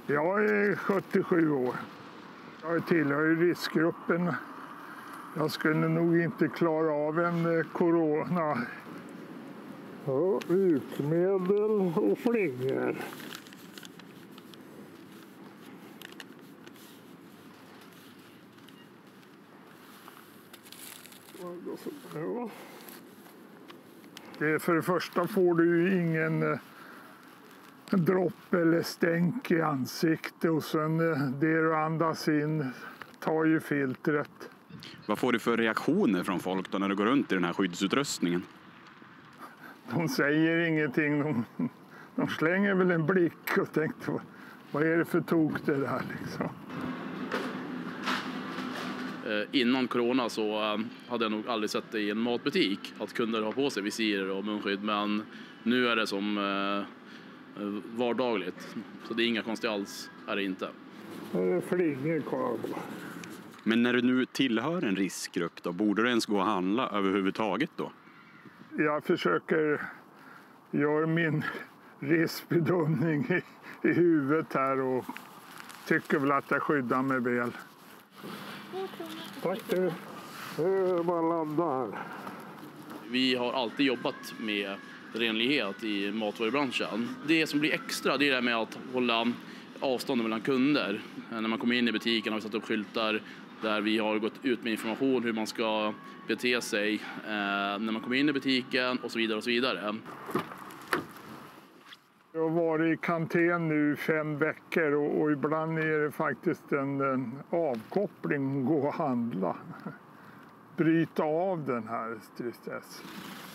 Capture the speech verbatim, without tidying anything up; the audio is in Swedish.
Jag är sjuttiosju år. Jag tillhör ju riskgruppen. Jag skulle nog inte klara av en corona. Ja, utmedel och flingor. Ja. Det, för det första får du ju ingen eh, dropp eller stänk i ansiktet och sen eh, det du andas in tar ju filtret. Vad får du för reaktioner från folk då när du går runt i den här skyddsutrustningen? De säger ingenting, de, de slänger väl en blick och tänker vad är det för tok det där liksom. Innan corona så hade jag nog aldrig sett det i en matbutik att kunder har på sig visir och munskydd, men nu är det som vardagligt. Så det är inga konstigt alls, är det inte. Det är flingor kvar. Men när du nu tillhör en riskgrupp då, borde du ens gå och handla överhuvudtaget då? Jag försöker göra min riskbedömning i, i huvudet här och tycker väl att jag skyddar mig väl. Tack du. Nu bara ladda här. Vi har alltid jobbat med renlighet i matvarubranschen. Det som blir extra det är det med att hålla avstånd mellan kunder. När man kommer in i butiken har vi satt upp skyltar där vi har gått ut med information hur man ska bete sig eh, när man kommer in i butiken och så vidare och så vidare. Jag har varit i karantän nu fem veckor och, och ibland är det faktiskt en, en avkoppling att gå och handla. Bryta av den här tristessen.